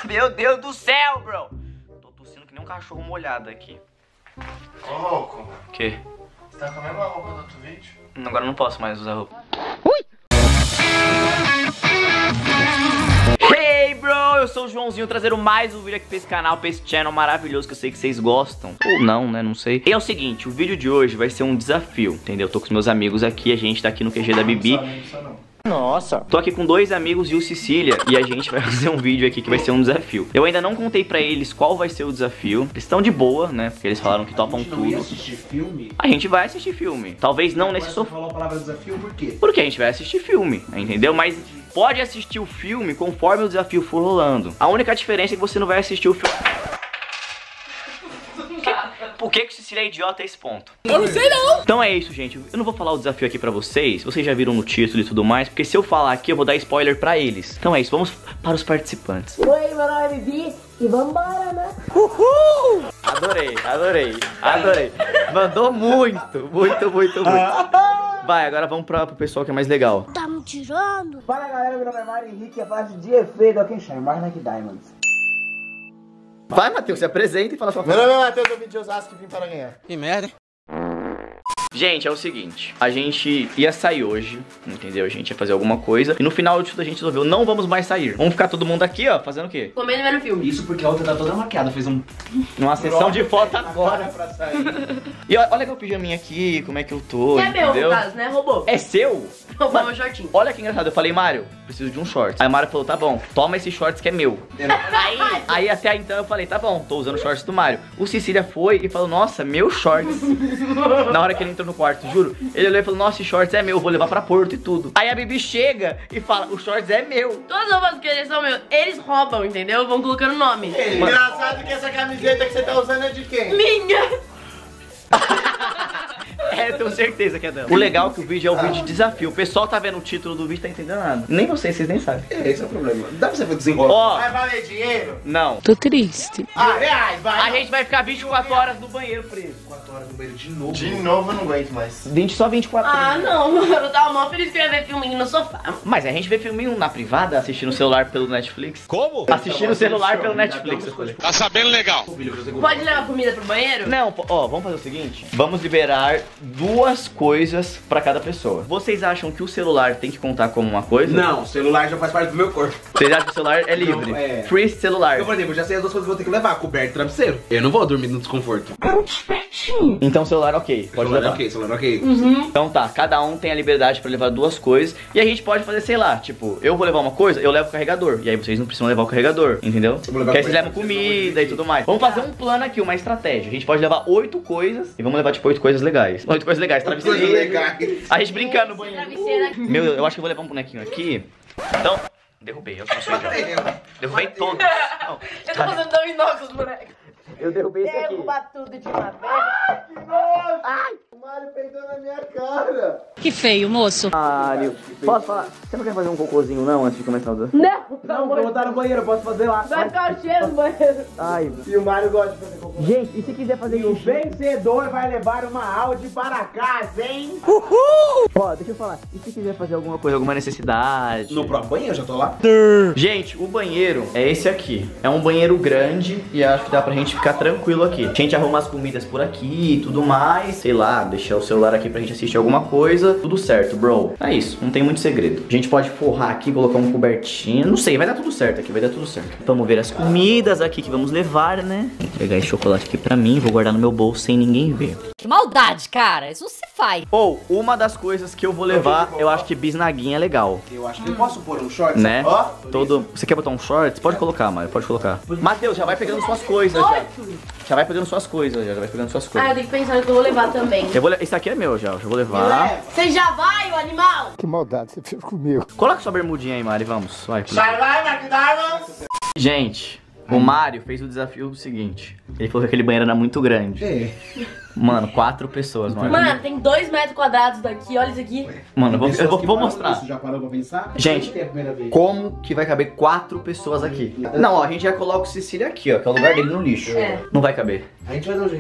Meu Deus do céu, bro. Tô tossindo que nem um cachorro molhado aqui. Ô, louco. O quê? Você tá com a mesma roupa do outro vídeo? Agora eu não posso mais usar roupa. Hey, bro! Eu sou o Joãozinho, trazendo mais um vídeo aqui pra esse canal, pra esse channel maravilhoso que eu sei que vocês gostam. Ou não, né? Não sei. E é o seguinte, o vídeo de hoje vai ser um desafio, entendeu? Tô com os meus amigos aqui, a gente tá aqui no QG da Bibi. Nossa. Tô aqui com dois amigos e o Cecília e a gente vai fazer um vídeo aqui que vai ser um desafio. Eu ainda não contei pra eles qual vai ser o desafio. Eles estão de boa, né? Porque eles falaram que topam tudo. Ia assistir filme? A gente vai assistir filme. Talvez não nesse sofá. Você falou a palavra desafio por quê? Porque a gente vai assistir filme, entendeu? Mas pode assistir o filme conforme o desafio for rolando. A única diferença é que você não vai assistir o filme. Por que o Cecília é idiota a esse ponto? Eu não sei não. Então é isso, gente. Eu não vou falar o desafio aqui pra vocês. Vocês já viram no título e tudo mais. Porque se eu falar aqui, eu vou dar spoiler pra eles. Então é isso, vamos para os participantes. Oi, meu nome é Bibi e vambora, né? Uhul! Adorei, adorei, adorei. Mandou muito. Vai, agora vamos pro pessoal que é mais legal. Tá me tirando? Fala galera, meu nome é Mário Henrique, a parte de efeito aqui em Chamar Nike Diamonds. Vai, Matheus, se apresenta e fala sua Meu nome é Matheus, eu vim de Osasco e vim para ganhar. Que merda. Gente, é o seguinte, a gente ia sair hoje, entendeu? A gente ia fazer alguma coisa e no final de tudo a gente resolveu, não vamos mais sair. Vamos ficar todo mundo aqui, ó, fazendo o quê? Comendo e vendo filme. Isso porque a outra tá toda maquiada, fez Uma sessão de foto agora. Pra sair. E olha meu pijaminha aqui, como é que eu tô, Que é meu, entendeu? no caso, né? Roubou. É seu? Roubou meu shortinho. Olha que engraçado, eu falei, Mário, preciso de um short. Aí o Mário falou, tá bom, toma esse shorts que é meu. Aí até então eu falei, tá bom, tô usando o shorts do Mário. O Cecília foi e falou, nossa, meu shorts. Na hora que ele entrou no quarto, juro, ele olhou e falou, nossa, esse shorts é meu, vou levar pra Porto e tudo. Aí a Bibi chega e fala, o shorts é meu. Todas as roupas que eles são meus, eles roubam, entendeu? Vão colocando nome. Engraçado que essa camiseta que você tá usando é de quem? Minha! É, eu tenho certeza que é dela. O legal é que o vídeo é um vídeo de desafio. O pessoal tá vendo o título do vídeo e tá entendendo nada. Nem vocês nem sabem. Esse é o problema. Dá pra você desenrolar. Ó, Vai valer dinheiro? não. Tô triste. Reais, vai. A gente vai ficar 24 horas no banheiro preso. 4 horas no banheiro de novo. De novo eu não aguento mais. Só 24 Ah, horas. não. Eu tava mó feliz que eu ia ver filminho no sofá. Mas a gente vê filminho na privada, assistindo o celular pelo Netflix. Como? Assistindo o celular pelo Netflix, eu falei. Tá sabendo legal. Pode levar comida pro banheiro? Não, ó, vamos fazer o seguinte. Vamos liberar 2 coisas pra cada pessoa. Vocês acham que o celular tem que contar como uma coisa? Não, o celular já faz parte do meu corpo. Vocês acham que o celular é livre? Não, é. Free celular. Eu, por exemplo, já sei as duas coisas que eu vou ter que levar, coberto e travesseiro. Eu não vou dormir no desconforto. Então celular ok, pode Celular levar. ok, celular ok. Então tá, cada um tem a liberdade pra levar 2 coisas. E a gente pode fazer, sei lá, tipo, eu vou levar uma coisa, eu levo o carregador. E aí vocês não precisam levar o carregador, entendeu? vou levar Porque aí vocês coisa, levam comida e tudo mais. Vamos fazer um plano aqui, uma estratégia. A gente pode levar 8 coisas e vamos levar tipo 8 coisas legais. 8 coisas legais, travesseiro. Coisa legal. A gente brincando no banheiro. Travesseira aqui. Meu, eu acho que eu vou levar um bonequinho aqui. Então, derrubei, eu não sou idiota. Derrubei todos. Não, Eu tô fazendo 2 novos bonecos. eu derrubei esse aqui. Derruba tudo de uma vez. O Mário peidou na minha cara. Que feio, moço. Mário, posso falar? Você não quer fazer um cocôzinho não antes de começar a usar? Não, Não, vou botar no banheiro, eu posso fazer lá. vai ficar o cheiro do banheiro. Ai, E o Mário gosta de fazer cocô. gente, e se quiser fazer E o xixi? vencedor vai levar uma Audi para casa, hein? Ó, deixa eu falar. E se quiser fazer alguma coisa, alguma necessidade? No próprio banheiro, já tô lá. Gente, o banheiro é esse aqui. É um banheiro grande e acho que dá pra gente ficar tranquilo aqui. A gente arruma as comidas por aqui e tudo mais. Sei lá, deixar o celular aqui pra gente assistir alguma coisa. Tudo certo, bro. É isso, não tem muito segredo. A gente pode forrar aqui, colocar um cobertinho. Não sei, vai dar tudo certo aqui, vai dar tudo certo. Vamos ver as comidas aqui que vamos levar, né? Vou pegar esse chocolate aqui pra mim, vou guardar no meu bolso sem ninguém ver. Que maldade, cara. Isso se faz. Ou, uma das coisas que eu vou levar, eu acho que bisnaguinha é legal. Eu acho que eu posso pôr um short. Né? Ó. Todo. Você quer botar um shorts? Pode colocar, Mário, pode colocar. Matheus, já vai pegando suas coisas já. Já vai pegando suas coisas, já vai pegando suas Ah, eu coisas. tenho que pensar no que eu vou levar também. Esse aqui é meu já, eu já vou levar. Você já vai, o animal? Que maldade você fez comigo. Coloca sua bermudinha aí, Mari, vamos. Vai. Vai lá, Nike Diamonds. Gente, o Mário fez o desafio seguinte. Ele falou que aquele banheiro era muito grande. É. Mano, 4 pessoas, Mário. Mano, tem 2 metros quadrados daqui, olha isso aqui. Mano, eu vou Pessoas que param mostrar. isso, já parou pra pensar? Gente, Quanto tempo a primeira vez? como que vai caber 4 pessoas aqui? Não, ó, a gente já coloca o Cecília aqui, ó, que é o lugar dele no lixo. É. Não vai caber. A gente vai dar um jeito.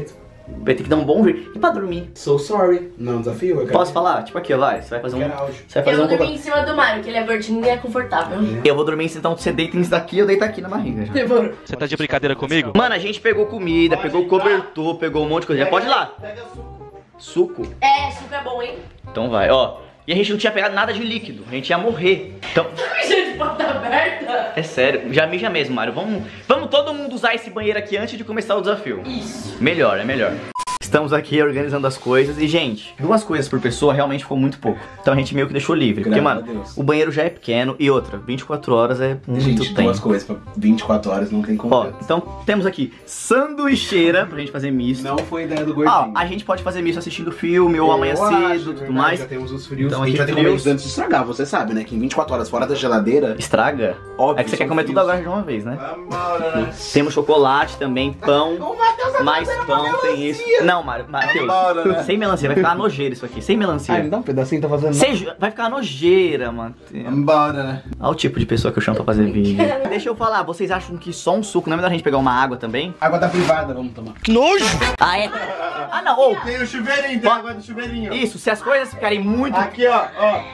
Vai ter que dar um bom jeito. E pra dormir? So sorry. Não, desafio? Eu quero... Posso falar? Tipo aqui, ó, vai. Você vai fazer um... Quero áudio. Você vai fazer Eu um vou cocô. dormir em cima do Mario, que ele é gordinho e é confortável. Eu vou dormir, então você deita nisso daqui, eu deito aqui na barriga já. Você tá de brincadeira comigo? Mano, a gente pegou comida, pegou cobertor, pegou um monte de coisa. Já pode ir lá. Pega suco. Suco? É, suco é bom, hein? Então vai, ó. E a gente não tinha pegado nada de líquido, a gente ia morrer. Então, Mijando de porta aberta. é sério, já mija mesmo, Mário. Vamos todo mundo usar esse banheiro aqui antes de começar o desafio. Isso. Melhor, é melhor. Estamos aqui organizando as coisas e, gente, 2 coisas por pessoa realmente ficou muito pouco. Então a gente meio que deixou livre. Porque, Graças mano, a Deus. o banheiro já é pequeno e outra, 24 horas é muito Gente, tempo. 2 coisas pra 24 horas não tem como. Ó, então temos aqui sanduicheira pra gente fazer misto. Não foi ideia do Ó, gordinho. a gente pode fazer misto assistindo filme ou amanhã cedo, tudo mais. Já temos os frios. Então, a gente aqui vai ter frios. momentos antes de estragar, você sabe, né? Que em 24 horas fora da geladeira, Estraga? óbvio. É que você quer são comer tudo frios. agora de uma vez, né? Vambora, né? Temos chocolate também, pão, O Matheus tá mais fazendo pão, uma tem isso. Não, Matheus, Vambora, né? sem melancia, vai ficar uma nojeira isso aqui, sem Ah, me melancia. dá um pedacinho, tá fazendo Vai ficar uma nojeira, Matheus. Vambora, né? Olha o tipo de pessoa que eu chamo pra fazer vídeo. Deixa eu falar, vocês acham que só um suco não é melhor a gente pegar uma água também? Água da privada, vamos tomar. Ah, é? Ah, não, ou... Tem o chuveirinho, tem água do chuveirinho. Isso, se as coisas ficarem muito... Aqui, ó,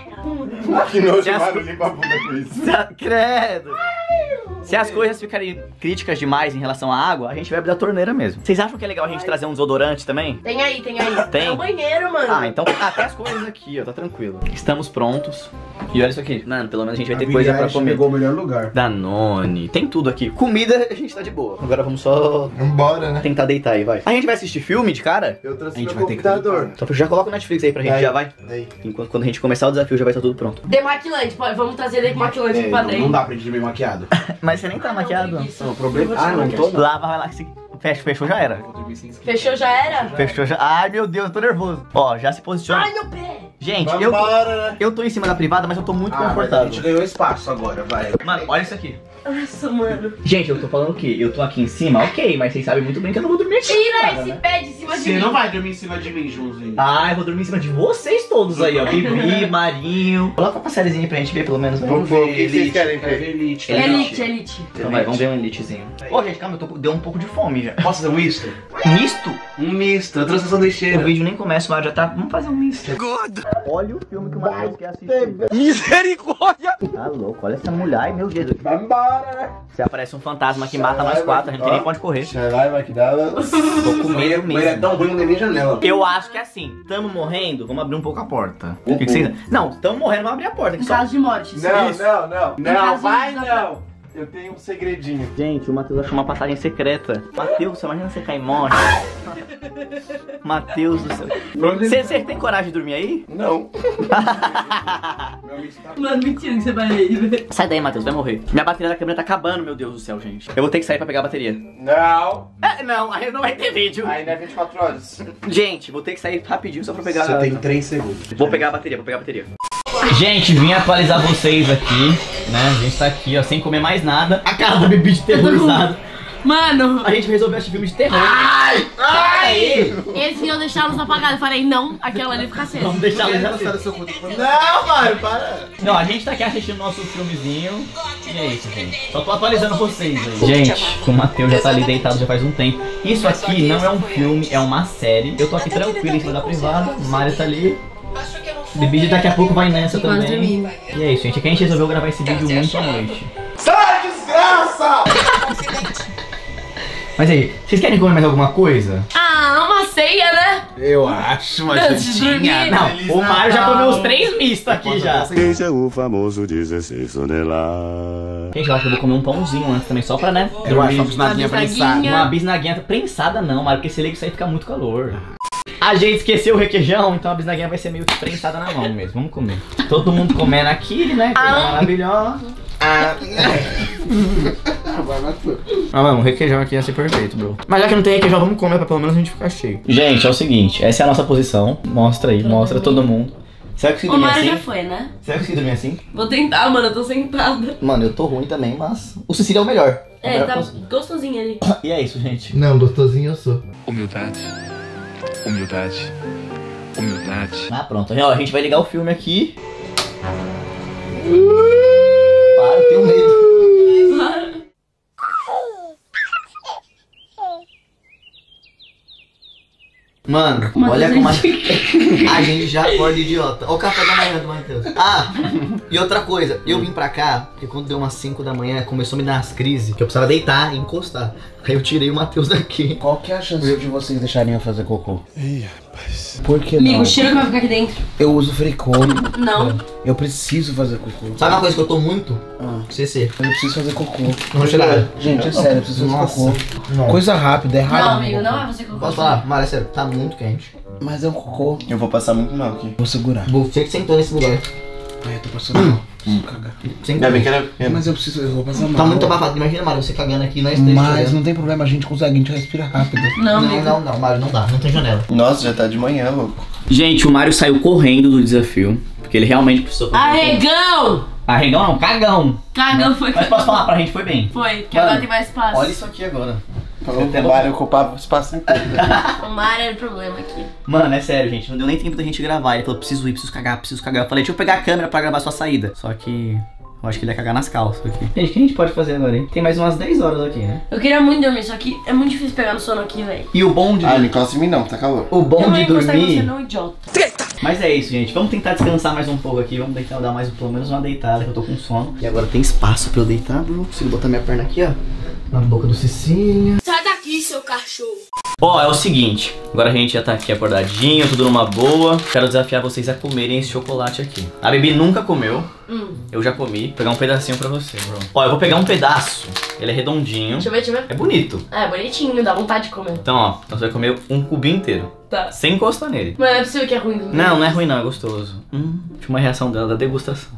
Que nojo, Se as mano, co- limpa a bunda com isso. Credo. Se as coisas ficarem críticas demais em relação à água, a gente bebe da torneira mesmo. Vocês acham que é legal a gente trazer um desodorante também? Tem aí, tem aí. Tem? É o banheiro, mano. Ah, então até as coisas aqui, ó, tá tranquilo. Estamos prontos. E olha isso aqui. Mano, pelo menos a gente vai ter coisa pra comer. Pegou o melhor lugar. Danone, tem tudo aqui. Comida, a gente tá de boa. Agora vamos só Vambora, né? tentar deitar aí, vai. A gente vai assistir filme de cara? Eu trouxe A gente meu vai ter que computador. Então já coloca o Netflix aí pra gente, Daí. já vai. Daí. Enquanto quando a gente começar o desafio já vai estar tudo pronto. Demaquilante, vamos trazer demaquilante pro Não, padrinho. não dá pra gente ir bem maquiado. Mas você nem tá maquiado. Não, o problema... Ah, não tô, não. Lava, vai lá. Fechou, já era. Vou dormir sem skin. Fechou, já era? Fechou já. Ai, meu Deus, eu tô nervoso. Ó, já se posiciona. Ai, meu pé. Gente, Vambora, né? eu tô em cima da privada, mas eu tô muito Ah, mas a confortável. gente ganhou espaço agora, vai. Mano, olha isso aqui. Nossa, mano. Gente, eu tô falando o quê? Eu tô aqui em cima, ok, mas vocês sabem muito bem que eu não vou dormir aqui. Tira cara, esse né? pé de cima de Você mim. não vai dormir em cima de mim, Joãozinho. Ah, eu vou dormir em cima de vocês todos aí, ó. Bibi, Marinho. Coloca uma sériezinha pra gente ver, pelo menos. Vai. Vamos ver, o que vocês querem Quero ver? ver Elite. Elite, elite. Então vai, vamos ver um elitezinho. Ô, gente, calma, deu um pouco de fome já. Posso fazer um misto? Misto? Um misto, eu trouxe a O sanduicheira. vídeo nem começa, o Mário já tá... Vamos fazer um misto. Olha o filme que o Matheus quer assistir. Misericórdia! Tá louco, olha essa mulher, ai, meu Deus. Vambora, né? Se aparece um fantasma que mata nós 4, a gente nem pode correr. Vai, maquinada. Tô com medo Mas é mesmo. tão ruim, não tem nem janela. Eu acho que é assim, tamo morrendo, vamos abrir um pouco a porta. O que vocês... Não, tamo morrendo, vamos abrir a porta. Em Que só... caso de morte. Não, Isso. não, não. Não, caso vai de- não. Eu tenho um segredinho. Gente, o Matheus achou uma passagem secreta. Matheus, você imagina você cair e morre. Matheus do céu. Você tem coragem de dormir aí? Não. Mano, mentira que você vai aí. Sai daí, Matheus, vai morrer. Minha bateria da câmera tá acabando, meu Deus do céu, gente. Eu vou ter que sair pra pegar a bateria. Não. Não, aí não vai ter vídeo. Ainda é 24 horas. Gente, vou ter que sair rapidinho só pra pegar Você tem 3 segundos. Vou pegar a bateria, vou pegar a bateria. Gente, vim atualizar vocês aqui, né? A gente tá aqui, ó, sem comer mais nada. A cara do Bibi de terrorizado. Mano, A gente resolveu assistir filme de terror. Ai! Ai! eles iam deixar a luz apagada. Eu falei, não, aquela ali fica acesa. Vamos deixar a luz acesa. Não, mano, para. Não, a gente tá aqui assistindo nosso filmezinho. E é isso, gente. Só tô atualizando vocês aí. Gente, o Matheus já tá ali deitado já faz um tempo. Isso aqui não é um filme, é uma série. Eu tô aqui tranquilo em cima da privada. O Mário tá ali. Bibi daqui a pouco vai nessa Quase também. dormindo. E é isso, gente. Aqui a gente resolveu gravar esse vídeo muito à noite. Sai, desgraça! Mas aí, vocês querem comer mais alguma coisa? Ah, uma ceia, né? Eu acho uma Antes de dormir. Não, o Mário já comeu os 3 mistos aqui já. Esse é o famoso 16 toneladas. Gente, eu acho que eu vou comer um pãozinho antes também, só pra, né? Eu acho uma dormir. bisnaguinha Uma prensada. bisnaguinha. Uma bisnaguinha prensada não, Mário, porque se liga isso aí fica muito calor. A gente esqueceu o requeijão, então a bisnaguinha vai ser meio que prensada na mão mesmo. Vamos comer. Todo mundo comendo aqui, né? Coisa maravilhosa. Ah, mano, o requeijão aqui ia ser perfeito, bro. Mas já que não tem requeijão, vamos comer pra pelo menos a gente ficar cheio. Gente, é o seguinte, essa é a nossa posição. Mostra aí, mostra todo mundo. Será que você O dormir Mário assim? já foi, né? Será que você dormir assim? Vou tentar, mano, eu tô sentada. Mano, eu tô ruim também, mas o Cecília é o melhor. É, Melhor tá posso- gostosinho ali. E é isso, gente. Não, gostosinho eu sou. Humildade. Humildade. Humildade. Ah, pronto. Ó, a gente vai ligar o filme aqui. Para, eu tenho medo. Para. 「 Mano, olha como a gente já acorda idiota. Olha o café da manhã do Matheus. Ah, e outra coisa, eu vim pra cá, porque quando deu umas 5 da manhã, começou a me dar umas crises, que eu precisava deitar e encostar. Aí eu tirei o Matheus daqui. Qual que é a chance de vocês deixarem eu fazer cocô? Ih, rapaz. Por que não? Amigo, cheiro que vai ficar aqui dentro. Eu uso fricô. Não. Eu preciso fazer cocô. Sabe uma coisa que eu tô muito? CC. Eu preciso fazer cocô. Não cheirar. Gente, é sério, eu preciso fazer Nossa. cocô. Coisa rápida, é rápido. Não, amigo, não é você que eu Posso falar? Mara, é sério, tá muito quente. Mas é um cocô. Eu vou passar muito mal aqui. Vou segurar. Você que sentou nesse lugar. Ai, eu tô passando mal. Preciso cagar. Ainda bem que era pequeno. Mas eu vou passar mal. Tá muito abafado. Imagina, Mário, você cagando aqui, nós três. Mas não tem problema, a gente consegue, a gente respira rápido. Não, amigo. Não, Mário, não dá, não tem janela. Nossa, já tá de manhã, louco. Gente, o Mário saiu correndo do desafio, porque ele realmente precisou fazer. Arregão! Arregão não, cagão. Cagão foi. Mas posso falar, pra gente foi bem. Foi, porque Mano, agora tem mais espaço. Olha isso aqui agora. Falou que o Mário ocupava o espaço inteiro. O mar era o problema aqui. Mano, é sério, gente. Não deu nem tempo da gente gravar. Ele falou, preciso ir, preciso cagar, preciso cagar. Eu falei, deixa eu pegar a câmera pra gravar sua saída. Só que eu acho que ele ia cagar nas calças aqui. Gente, o que a gente pode fazer agora, hein? Tem mais umas 10 horas aqui, né? Eu queria muito dormir, só que é muito difícil pegar no sono aqui, velho. E o bom de... Ah, não encosta em mim não, tá calor. O bom Eu de não encostar em você dormir... não, idiota. Mas é isso, gente. Vamos tentar descansar mais um pouco aqui. Vamos tentar dar mais pelo menos uma deitada, que eu tô com sono. E agora tem espaço pra eu deitar, Bruno. Consigo botar minha perna aqui, ó. Na boca do Cicinha. Sai daqui, seu cachorro. Ó, é o seguinte. Agora a gente já tá aqui acordadinho, tudo numa boa. Quero desafiar vocês a comerem esse chocolate aqui. A Bibi nunca comeu. Eu já comi. Vou pegar um pedacinho pra você, Bruno. Ó, eu vou pegar um pedaço. Ele é redondinho. Deixa eu ver, deixa eu ver. É bonito. É, bonitinho, dá vontade de comer. Então, ó. Então você vai comer um cubinho inteiro. Tá. Sem encostar nele. Mas não é possível que é ruim. Não, não é ruim não, é gostoso. Deixa uma reação dela da degustação.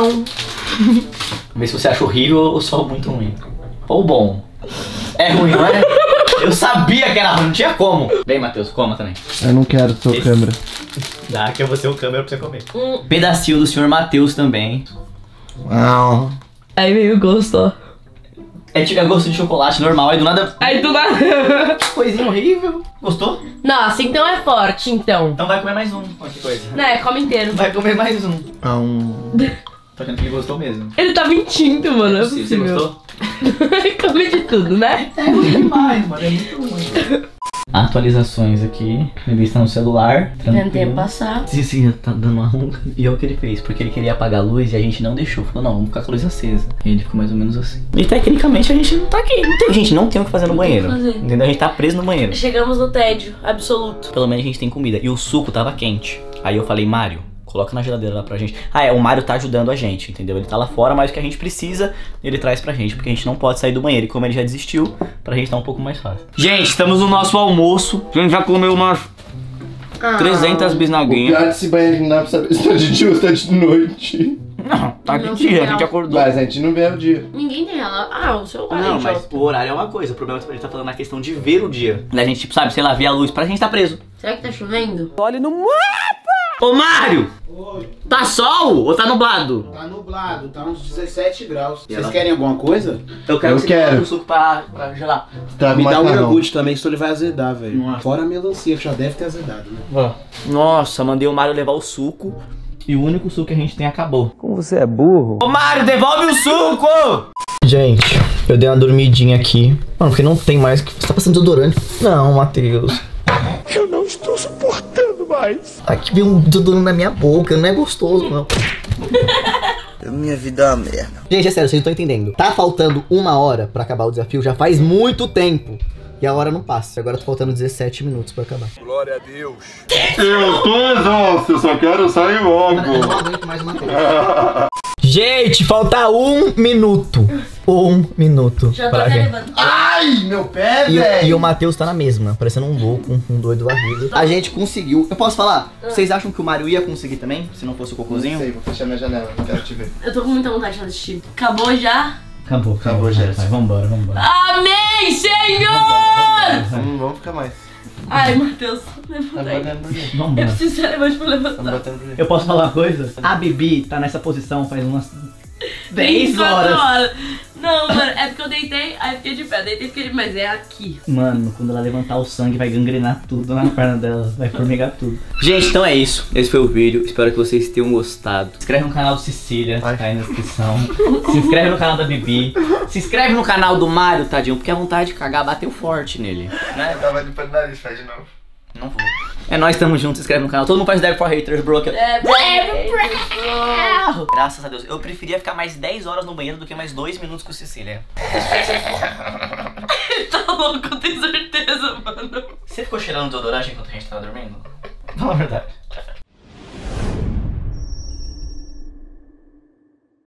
Vê se você acha horrível ou só muito ruim. Ou bom. É ruim, não é? Eu sabia que era ruim, não tinha como. Vem, Matheus, coma também. Eu não quero tua câmera. Dá que eu vou ser o câmera pra você comer. Pedacinho do senhor Matheus também. Aí veio o gosto, ó. É tipo gosto de chocolate normal, aí do nada... Aí tu vai... Coisinha horrível. Gostou? Nossa, então é forte, então. Então vai comer mais um. Olha que coisa. Não, é, come inteiro. Vai comer mais um. Tô achando que ele gostou mesmo. Ele tá mentindo, mano, não é Você possível. gostou? Come de tudo, né? É ruim demais, mano. É muito ruim. Atualizações aqui. Ele está no celular. Tentei passar. Sim, tá dando uma ronca. E é o que ele fez, porque ele queria apagar a luz e a gente não deixou. Falou, não, vamos ficar com a luz acesa. E ele ficou mais ou menos assim. E tecnicamente a gente não tá aqui. Não tem, gente, não tem o que fazer no banheiro. Entendeu? A gente tá preso no banheiro. Chegamos no tédio absoluto. Pelo menos a gente tem comida. E o suco tava quente. Aí eu falei, Mário, coloca na geladeira lá pra gente. O Mário tá ajudando a gente, entendeu? Ele tá lá fora, mas o que a gente precisa, ele traz pra gente. Porque a gente não pode sair do banheiro. E como ele já desistiu, pra gente tá um pouco mais fácil. Gente, estamos no nosso almoço. A gente já comeu umas 300 O bisnaguinhas. pior desse banheiro não dá pra saber se tá de dia ou se tá de noite. Não, tá de Não, dia, a não. gente acordou. Mas a gente não vê o dia. Ninguém tem ela. Ah, o celular. Não, gente, mas o horário é uma coisa. O problema é que a gente tá falando na questão de ver o dia. A gente, tipo, sabe, sei lá, ver a luz. Pra gente tá preso. Será que tá chovendo? Olhe no mapa! Ô, Mário! Oi. Tá sol ou tá nublado? Tá nublado, tá uns 17 graus. E Vocês ela? querem alguma coisa? Eu quero Eu que você quero. coloque o suco pra gelar. Traga Me dá um macarrão. iogurte também, senão ele vai azedar, velho. Nossa. Fora a melancia, que já deve ter azedado, né? Nossa, mandei o Mário levar o suco. E o único suco que a gente tem acabou. Como você é burro. Ô Mário, devolve o suco! Gente, eu dei uma dormidinha aqui. Mano, porque não tem mais que... Você tá passando desodorante? Não, Matheus. Eu não estou suportando mais. Aqui veio um desodorante na minha boca, não é gostoso, não. Minha vida é uma merda. Gente, é sério, vocês não estão entendendo. Tá faltando 1 hora pra acabar o desafio já faz muito tempo. E a hora não passa. Agora tá faltando 17 minutos pra acabar. Glória a Deus. Eu tô exausto, eu só quero sair logo. Eu não aguento mais uma coisa. Gente, falta 1 minuto. 1 minuto. Já tô pra até ver. levando. Ai, meu pé, E velho. o Matheus tá na mesma, parecendo um louco, um doido varrido. A gente conseguiu. Eu posso falar? Vocês acham que o Mário ia conseguir também? Se não fosse o Não cocôzinho? sei, vou fechar minha janela, não quero te ver. Eu tô com muita vontade de fazer xixi. Acabou já? Acabou, Jéssica. Vai, vambora. Amém, Senhor! Vamos ficar mais. Ai, Matheus, Tá levanta aí. batendo por quê? Eu Vambora. preciso ser levante pra Tá levantar. batendo por quê? Eu posso falar uma coisa? A Bibi tá nessa posição faz umas 10 horas. Não, mano, é porque eu deitei, aí fiquei de pé. Deitei, fiquei de pé, mas é aqui. Mano, quando ela levantar o sangue vai gangrenar tudo na perna dela, vai formigar tudo. Gente, então é isso. Esse foi o vídeo. Espero que vocês tenham gostado. Se inscreve no canal do Cecília, tá aí na descrição. Se inscreve no canal da Bibi. Se inscreve no canal do Mário, tadinho, porque a vontade de cagar bateu forte nele. Tava limpando o nariz, faz de novo. Não vou. É nóis, tamo junto, se inscreve no canal. Todo mundo faz Deb for Haters, bro. Graças a Deus. Eu preferia ficar mais 10 horas no banheiro do que mais 2 minutos com Cecília. Tá louco, eu tenho certeza, mano. Você ficou cheirando desodorante enquanto a gente tava dormindo? Fala a verdade.